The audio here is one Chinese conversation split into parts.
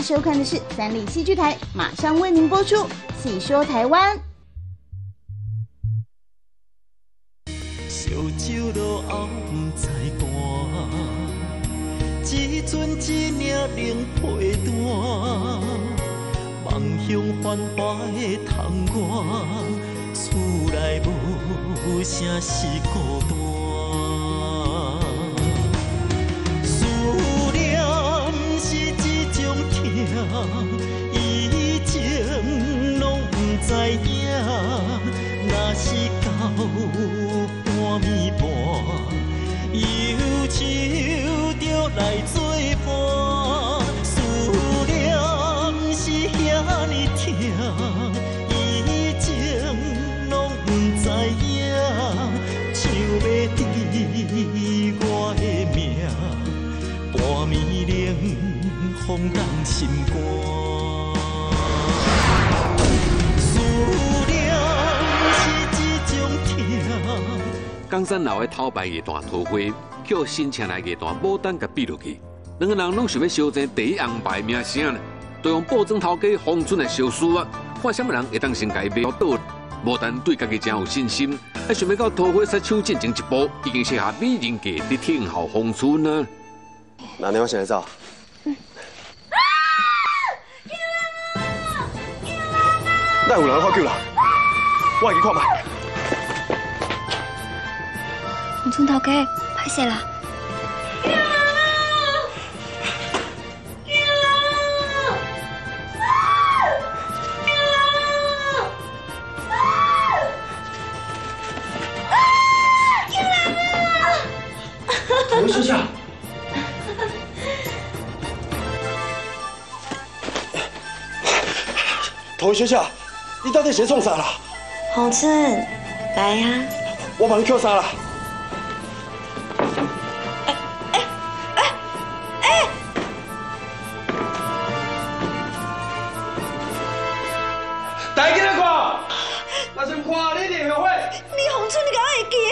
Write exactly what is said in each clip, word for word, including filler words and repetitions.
收看的是三立戏剧台，马上为您播出《戏说台湾》。 烧酒落后不知寒，只存一领冷被单。梦乡繁华的窗外，厝内无声是孤单。思念是一种痛，以前拢不知影，若是到半暝半，忧愁就来作伴。思念是遐尼痛，以前拢不知影，像要治我的命，半暝冷风动心肝。 冈山老的头牌乐团桃花，叫新请来乐团牡丹甲比落去，两个人拢想要相争第一红牌名声呢。对方暴增头家方春的小叔啊，看什么人会当先改变倒。牡丹对家己真有信心，还想要到桃花赛抢进前一步，已经写下美人计伫天后方春啊。 哪年我先来走？哪有人发救啦？我会去看卖。 洪春头家，歹势啦！ 头回休假。头回休假，你到底是创啥啦？ 洪春，来呀、啊！ 我帮你扣衫啦。大家来看，那是看你的后悔。 你洪春，你敢会记？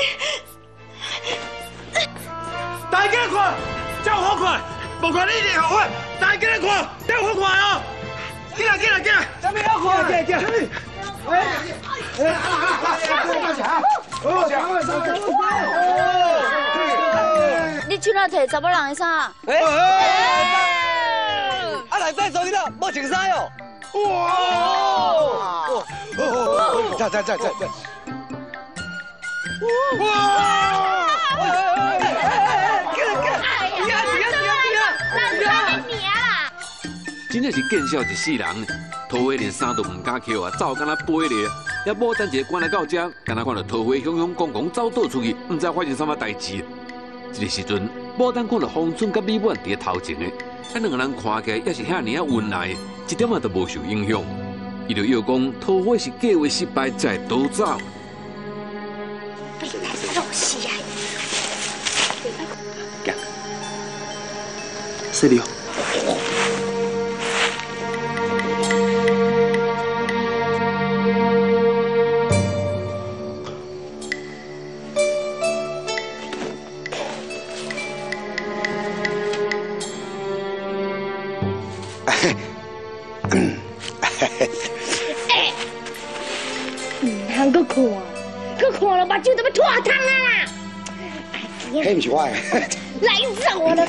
大家来看，照好看，无看你的后悔。大家来看，照好看哦。进来，进来，进来。什么好看？进来，进来。哎，哎，啊啊啊！大家，哦，大你手哪摕查某人的衫？ 哎，啊来再走你啦，无穿衫哦。哇！哦哦哦！再再再再再！哇！哎哎哎哎哎！给给！你啊你啊你啊你啊！ 咱咱你名啦！ 真正是见笑一世人，桃花连衫都唔敢扣啊，走敢若飞咧。也无等一个赶来到这，敢若看到桃花汹汹公公走倒出去，唔知发生啥物代志。这个时阵，牡丹看到方春甲美满伫头前的，啊两个人看起来也是遐尼啊恩爱，一点仔都无受影响。伊就要讲桃花是计划失败才会逃走。 别来弄死啊！ 干，是的哦。 通搁看，搁看了目睭都要脱汤啊啦！ 迄不是我的。 来走我的！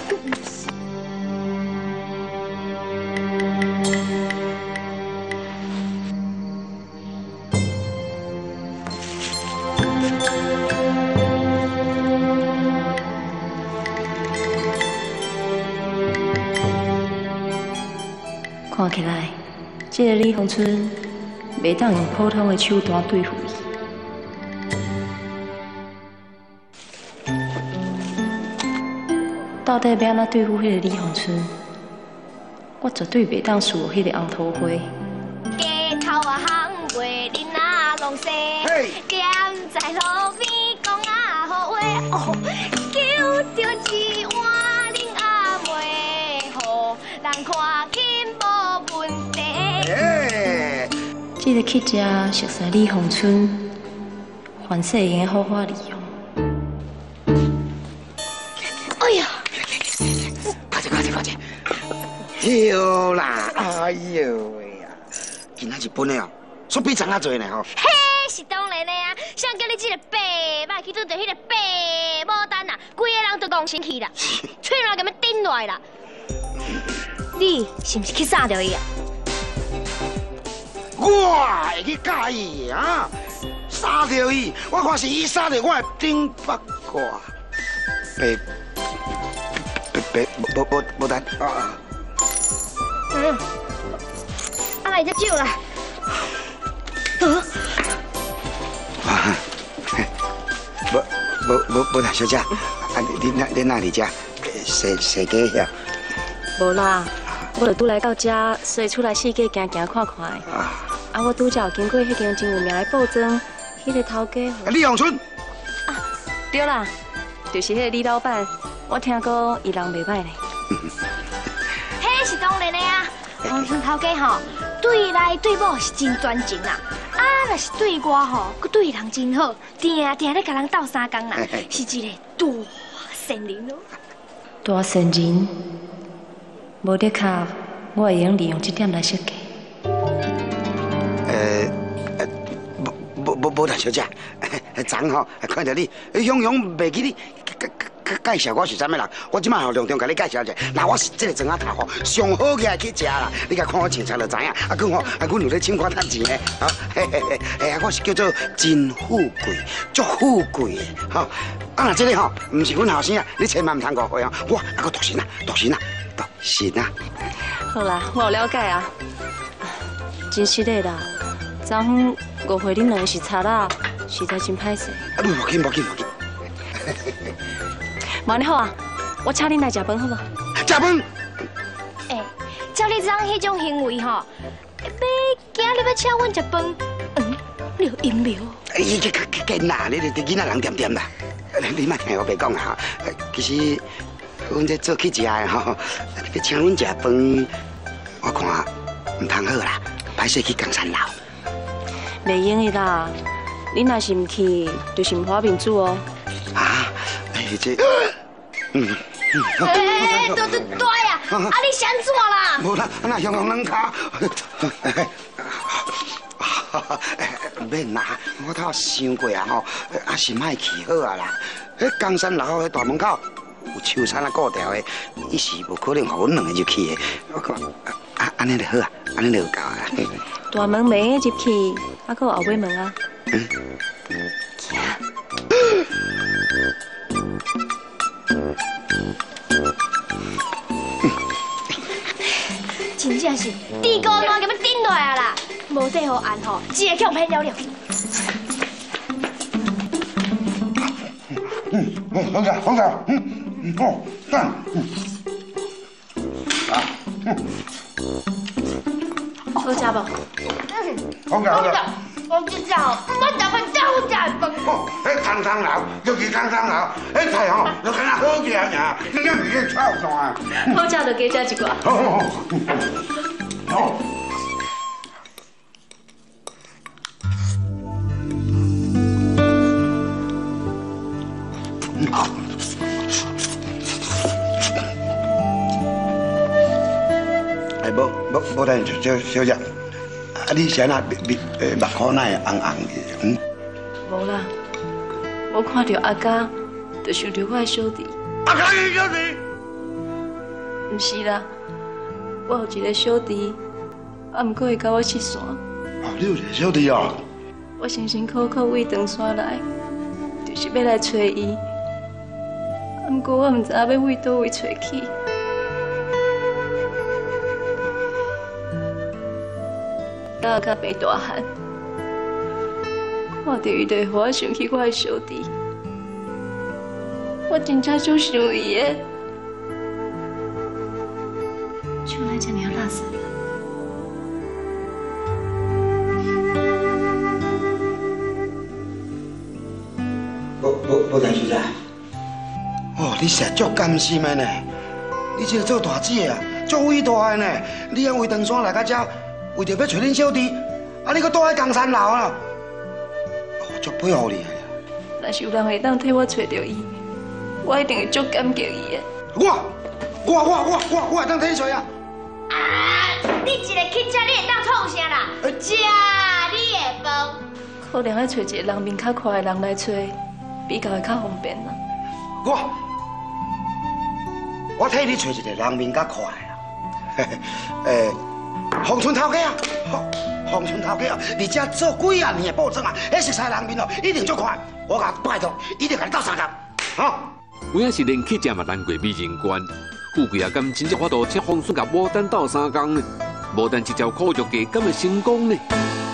看起来，这个李洪春袂当用普通的手段对付伊。到底要安怎对付迄个李洪春？我绝对袂当输迄个红桃花。 街头啊，行过恁啊拢西，站在路边讲啊好话，哦，叫着一碗恁阿妹，好人看见无问题。 这个去食熟悉李洪春，凡世间好好利用。 哎呀！快点快点快点！跳啦！啊哎呦喂呀，今仔日本的哦，煞比昨仔多呢吼。 嘿，是当然的啊，谁叫你这个白目去拄着迄个白牡丹啊，规个人都戆生气啦，嘴软甲要顶落来啦。你是毋是去杀掉伊啊？ 我会去介意啊？杀掉伊，我看是伊杀掉我的顶八卦。白白白无无无单啊！ 嗯，啊来只酒啦。 啊，无无无无大小姐，啊你你你哪里家？谁谁家遐？ 无啦，我就拄来到这，所以出来四界行行看看的。啊，啊我拄则有经过迄间真有名的报章，迄个头家。 李永春。 啊，对啦，就是迄个李老板，我听讲伊人袂歹呢。 嘿，是当然的啊，王春头家吼，对内对某是真专情啦。啊，若是对我吼，佮对人真好，定定咧甲人斗相共啦，是一个大善人咯。 大善人，无得靠，我会用利用这点来设计。 呃，无无无无大小姐，昨吼看到你，雄雄袂记你。介绍我是啥物人？我即摆吼隆重甲你介绍一下。那我是这个庄仔头吼，上好嘅去食啦。你甲看我穿插就知影。啊，佮吼，啊，阮有咧请我趁钱呢。啊，嘿嘿嘿，哎呀，我是叫做真富贵，足富贵的。吼，啊，那这个吼，唔是阮后生啊，你千万唔通误会哦。我啊个大神啊，大神啊，大神啊。 好啦，我有了解啊。真实的啦，昨昏误会恁两个是贼啦，实在真歹势。 啊，无要紧，无要紧，无要紧。 无你好啊，我请恁来食饭好无？ 食饭。 哎，照你这样迄种行为吼，要今日要请阮食饭，嗯，你有阴谋。 哎，这个紧啦，你你囡仔人点点啦，你莫听我白讲啊。其实阮这做去食的吼，要请阮食饭，我看唔通好啦，歹势去江山楼。 袂用的啦，你若是唔去，就是唔好面子哦。啊， 哎，这， 嗯，哎，对对对呀，啊，你想怎啦？ 无啦，那向向人卡。免啦，我头想过啊吼，还是莫去好啊啦。迄江山楼迄大门口有秋山啊顾条的，伊是无可能互阮两个入去的。我看啊，安尼就好啊，安尼就有够啊。 大门袂入去，啊，搁有后尾门啊。嗯。行。 真正是地沟烂给要顶落来啦！无地好按吼，只会强骗了了。 嗯，嗯，放下，放下，嗯，嗯，好，干，嗯，啊，嗯， 好食无？ 嗯， 放下，放下。 我知道，我食饭真好食的饭。 哦，迄江山楼，尤其江山楼，迄菜吼，就敢若好食尔，你了味咧炒散。 好食就加食一寡。 好好好，好。哎，无无无等小小姐。啊！你现在目目目眶哪会红红的？嗯？ 无啦，我看到阿嘉，就想到我的小弟。 阿嘉的小弟？ 唔是啦，我有一个小弟，啊，毋过会甲我失散。 哦，你有一个小弟哦？ 我辛辛苦苦为长山来，就是要来找伊。啊，毋过我毋知影要为倒位找去。到甲变大汉，看到伊就会互我想起我的小弟，我真正就想伊的。像来这样拉死。 无无无大小姐，哦，你实足甘心的呢，你这个做大姐啊，足伟大的呢，你还为长山来到这。为着要找恁小弟，啊！你搁住喺江山楼啦，我足佩服你。 若是有人会当替我找到伊，我一定会足感激伊的。 我，我，我，我，我，我会当替你找啊！啊！ 你一个乞食，你会当创啥啦？食你的饭。 可能要找一个人面较快的人来找，比较会较方便啦。 我我替你找一个人面较快啦。诶，芳春头家啊，芳春头家啊，你遮做几啊年的保证啊，迄熟悉人面哦，一定足快。我甲拜托，一定甲你斗相共，哈。 有影是连乞食嘛难过美人关，富贵也敢真正法度请方顺甲牡丹斗相共呢？牡丹这招苦肉计敢会成功呢？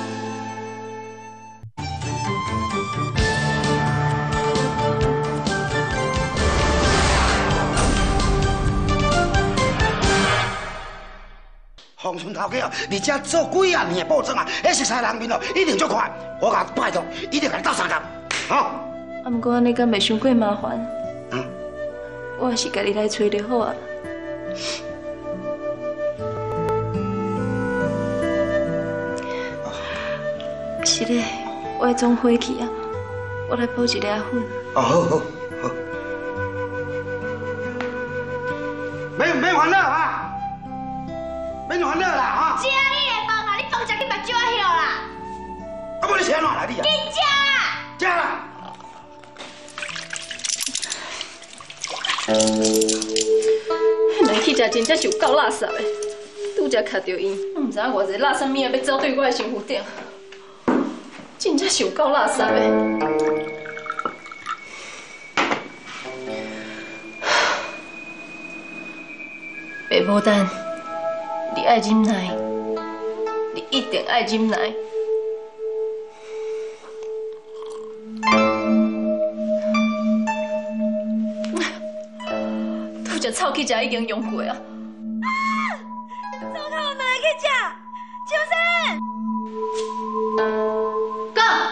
芳春头家啊，你遮做几啊年的保证啊，迄熟悉人面哦，一定足快。我甲拜托，一定甲你斗相共，哈。 啊，不过安尼敢袂伤过麻烦？ 嗯， 我还是家己来找就好啊。是嘞，我会总回去啊，我来补一粒粉。 哦，好好好，免免烦恼啊，免烦恼啦哈。 食你的饭啦，你饭食去目睭啊晓啦。 啊，无你吃安怎来你啊？ 紧食啦！ 食啦。 来去食真正是有够垃圾的，拄则卡到伊，我唔知影偌济垃圾物啊要走对我的身躯顶，真正是有够垃圾的。白牡丹，你爱忍耐，你一定爱忍耐。这臭去食已经用过啊！ 怎么我们来去食？秋生，讲，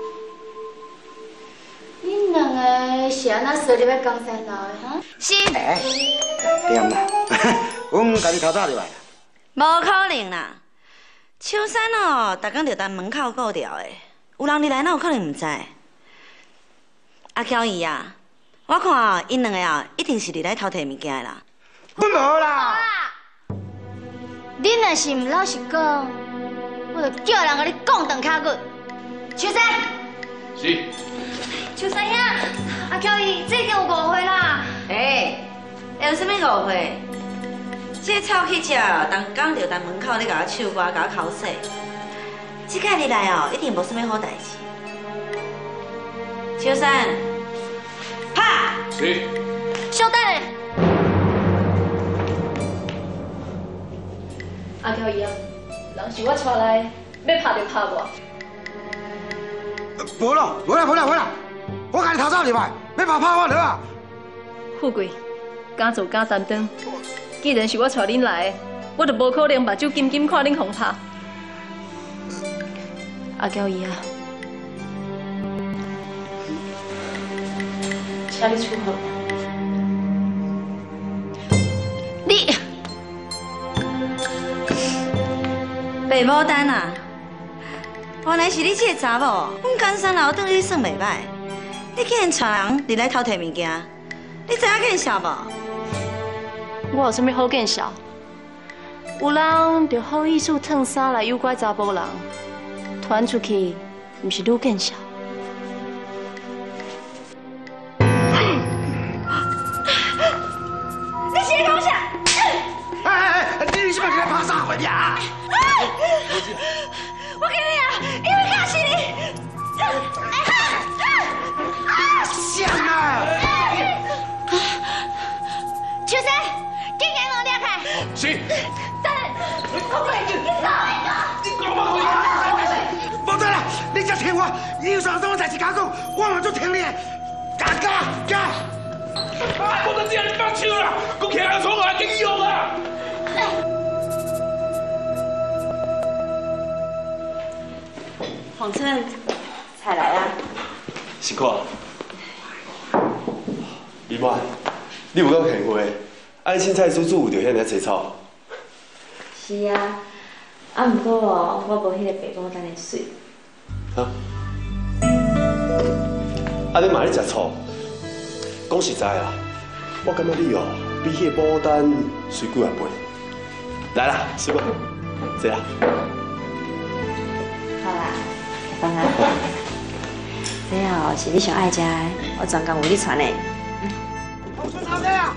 恁两个是安怎说入要江山楼的哈？是。 哎，对啦，阮家己头早就来。 无可能啦！秋山哦，逐工就等门口顾着的，有人入来，哪有可能唔知？阿娇姨啊！我看哦，因两个哦，一定是伫来偷摕物件的啦。 我无啦。 恁若是唔老实讲，我就叫人甲你讲断脚骨。秋生。 是。 秋生兄，阿娇姨，这已经有误会啦。 哎，有啥物误会？这臭乞食哦，逐工就在门口咧甲我唱歌、甲我口水。这届入来哦，一定无啥物好代志。秋生。拍！ 是。 稍等。 阿娇姨啊，人是我带来，要拍就拍我。 无咯，无啦，无啦，无啦，我家己头早入来，要拍拍我落啊。 富贵，敢做敢担当。既然是我带恁来的，我就无可能目睭金金看恁互拍。阿娇姨啊。请你出口。 你白牡丹啊，原来是你这个查某，阮江山楼对你算袂歹。你竟然带人入来偷摕物件，你知影见笑无？ 我有啥物好见笑？有人就好意思褪衫来诱拐查甫人，传出去，毋是愈见笑。 你是不是来拍啥回的啊？ 我给你啊，因为卡死你。 香啊！ 秋生，紧赶我抓开。 是。 等下，你快快去，你走，你走。 无得啦，你才听我，你有啥东西代志甲讲，我嘛就听你的。加加加！ 啊！我都知你放手啦，我起来从来给你用啊！ 黄春，菜来啊！ 辛苦啊！姨妈，你有够幸运，爱凊彩煮煮有着遐尔青草。 是啊，啊毋过哦，我无迄个白牡丹的水。 啊？啊，你嘛咧食醋？讲实在啊，我感觉你哦，比迄个牡丹水几啊倍。来啦，师傅。 这啊。 好啦，放啊。这哦是你上爱食的，我专工为你传的。 红村头家啊！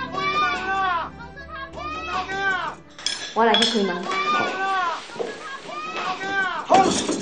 我来去开门。 好。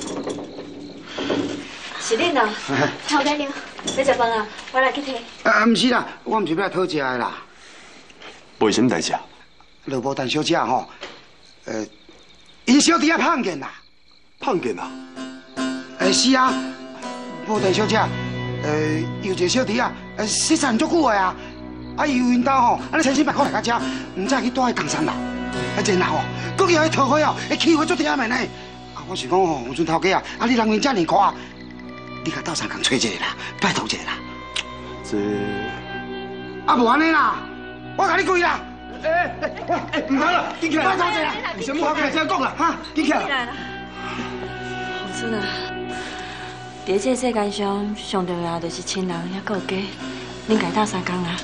是恁哦，头家娘，要食饭啊？我来去摕。 啊，唔是啦，我唔是要来讨食的啦。 为什么代志啊？ 罗无丹小姐吼，呃，因小弟啊碰见啦。 碰见啊？ 诶，是啊，无丹小姐，呃，有一个小弟啊，呃，失散足久的啊，啊，伊有因兜吼，安尼千辛万苦来到遮，唔知去住喺冈山啦。啊，然后哦，佫叫迄桃花哦，会欺负足忝的呢。啊，我想讲吼，红村头家啊，啊，你人缘遮尔宽，你甲斗相共找一个啦，拜托一个啦。 这啊，无安尼啦，我甲你跪啦。诶诶诶，唔通啦，紧起来，拜托一个啦，有啥物好开车讲啦，哈，紧起来。 红村啊，在这世间上，上重要就是亲人，还有家，恁家斗相共啊。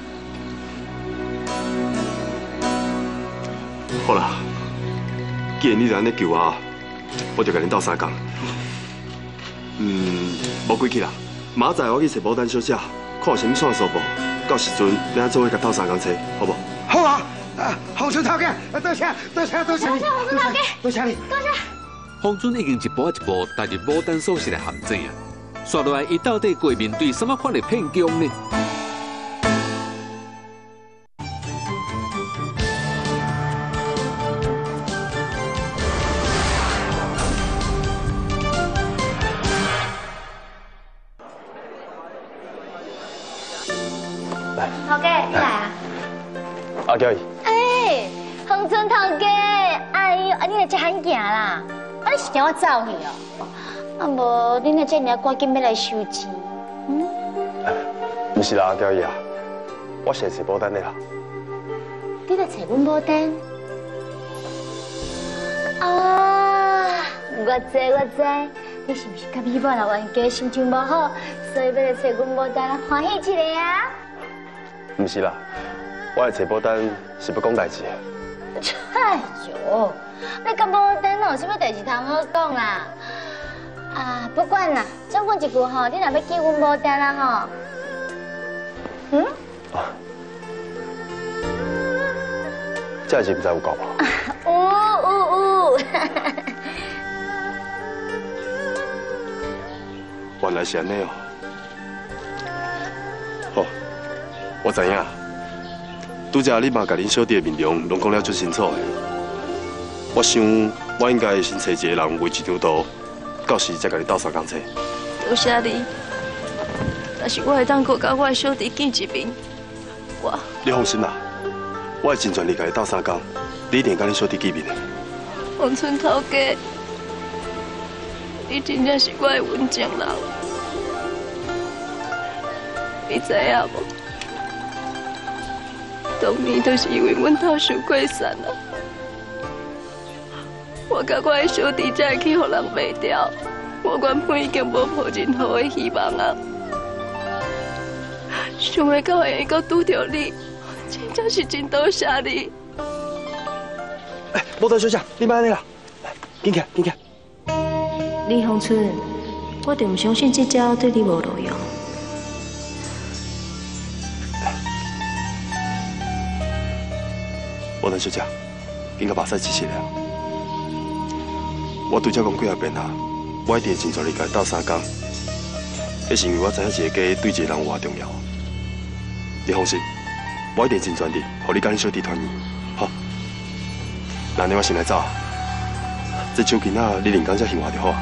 好啦，既然你都安尼求我，我就甲恁斗相共。嗯，无过去啦，明仔载我去找牡丹小姐，看有啥物线索无，到时阵咱做伙甲斗相共找，好无？ 好啊，啊，红村头家，多谢多谢多谢你，多谢你， 多谢。 方尊已经一步一步踏入牡丹所设的陷阱啊！刷落来，伊到底会面对什么款的骗局呢？ 头家，你来啊？ 阿娇姨。 哎，恒春头家，哎呦，啊，你来这罕行啦？啊，你是惊我走去哦？啊，无，你若这尔赶紧要来收钱？嗯？ 不是啦，阿娇姨啊，我是来找牡丹的啦。 你来找阮牡丹？啊，我知我知，你是不是甲美满啊冤家心情无好，所以要来找阮牡丹欢喜一个啊？ 不是啦，我来找牡丹是要讲代志。 哎呦，你甲牡丹哪有啥物代志通好讲啦？啊，不管啦，总讲一句吼，你若要救阮牡丹啦吼，嗯？ 啊，这代志唔知有够无？ 有有有。 原来是安尼哦。好，我知影。拄则你嘛甲恁小弟的面容拢讲了足清楚的。我想我应该先找一个人画一张图，到时再甲你斗相共找。 多谢你，但是我会当阁甲我的小弟见一面。我你放心啦，我会尽全力甲你斗相共，你一定甲恁小弟见面的。 王村头家，你真正是我的文静人，你知影无？当年都是因为阮头受过善啊，我甲我的小弟才会去互人卖掉，我原本已经无抱任何的希望啊。想袂到会阁拄到你，真正是真多谢你。 哎，牡丹小姐，你莫安尼啦，来，紧起来，紧起来。 李恒春，我就唔相信这招对你无路用。 牡丹小姐，紧甲目屎支起来。我拄则讲几下遍啊，我一定会尽全力甲你斗相共。迄是因为我知影一个家对一个人有偌重要。你放心，我一定尽全力，互你甲你小弟团圆。好，那你我先来走。这手巾仔你连工才翕画就好啊。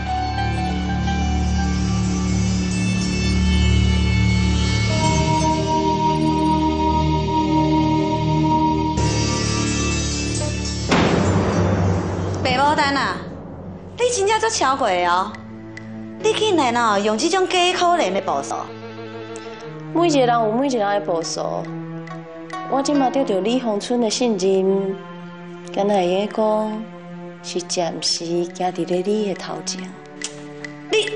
白牡丹啊，你真正足超过哦！你竟然哦用这种假可怜的步数。 每一个人有每一个人的步数，我即马得到李恒春的信任，敢若会讲是暂时行伫咧你的头前。 你，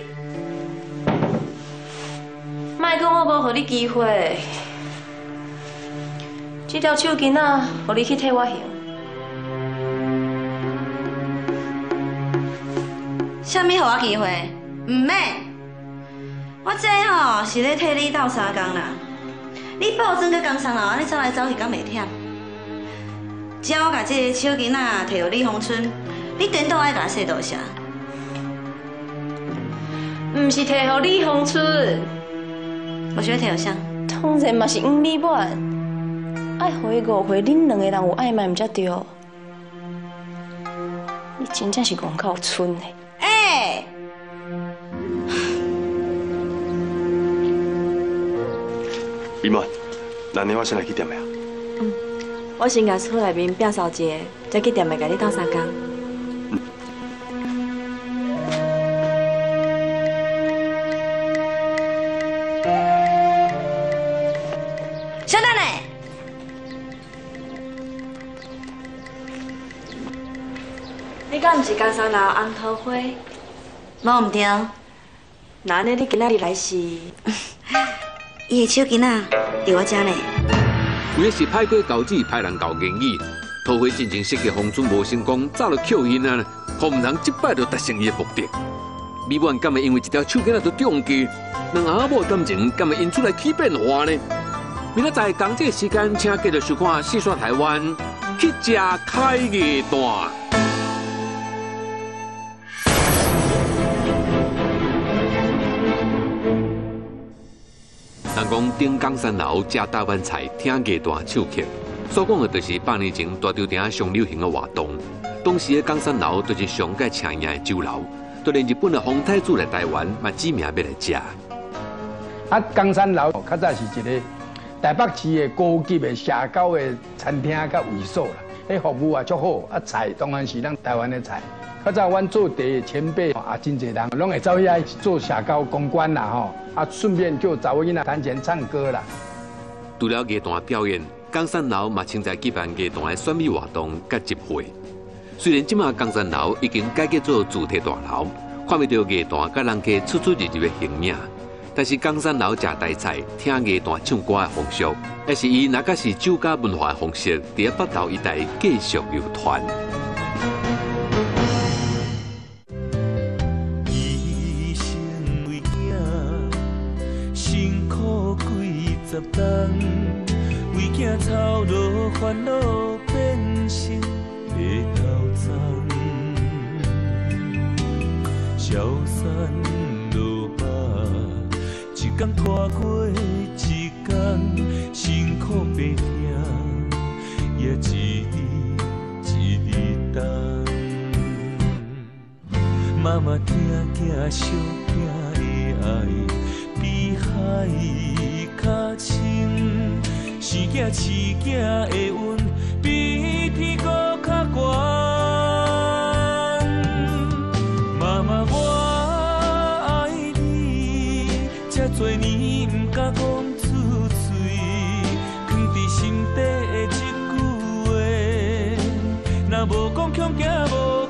莫讲我无予你机会，这条手巾仔，予你去替我用。 啥物互我机会？唔免，我这吼是咧替你斗三工啦。你报砖甲工伤了，安尼走来走去敢袂忝？只要我甲这个小囡仔摕到李峰村，你颠倒爱甲我说多谢。 唔是摕互李峰村， 我想要摕互啥？ 当然嘛是黄美满，爱互伊误会恁两个人有暧昧，毋才对。你真正是憨到蠢的。 哎、欸。 美满，那你我先来去店的啊。 嗯，我先甲厝内面摒扫一下，再去店的甲你斗三工。 嗯。 小等下， 你敢毋是工商楼红桃花？ 无毋对。 那安尼你今仔日来是？ 伊的手囡仔伫我遮呢。 为是歹过交子，歹人交言语，桃花进前设计风村无成功，走了扣因啊，可毋通即摆就达成伊的目的。美满敢会因为一条手囡仔就中计，两阿某感情敢会因此来起变化呢？明仔载同这个时间，请继续收看《细说台湾》，去吃开业段。 人讲顶冈山楼食台湾菜，听艺段唱曲，所讲的就是百年前大稻埕上流行的活动。当时的冈山楼就是上界请赢的酒楼，就连日本的皇太子来台湾嘛指名要来食。 啊，冈山楼较早是一个台北市的高级的社交的餐厅甲会所啦，迄服务也足好，啊菜当然是咱台湾的菜。 较早阮做茶的前辈啊，真侪人拢会走遐做社交公关啦吼，啊顺便叫查某囡仔弹琴唱歌啦。 除了艺团表演，冈山楼嘛正在举办艺团的选美活动甲集会。虽然即马冈山楼已经改建做主题大楼，看不到艺团甲人家出出入入的形影，但是冈山楼食台菜、听艺团唱歌的风俗，也是伊那个是酒家文化的方式，伫北投一带继续流传。 十冬，为囝操劳烦恼变成白头鬃，消散落魄，一天拖过一天，辛苦白听，也一日一日等。妈妈听囝小囝的爱，比海。 较深，生囝饲囝的运比天阁较悬。妈妈，我爱你，这多年不敢讲出嘴，藏伫心底的一句话，若无讲强行无。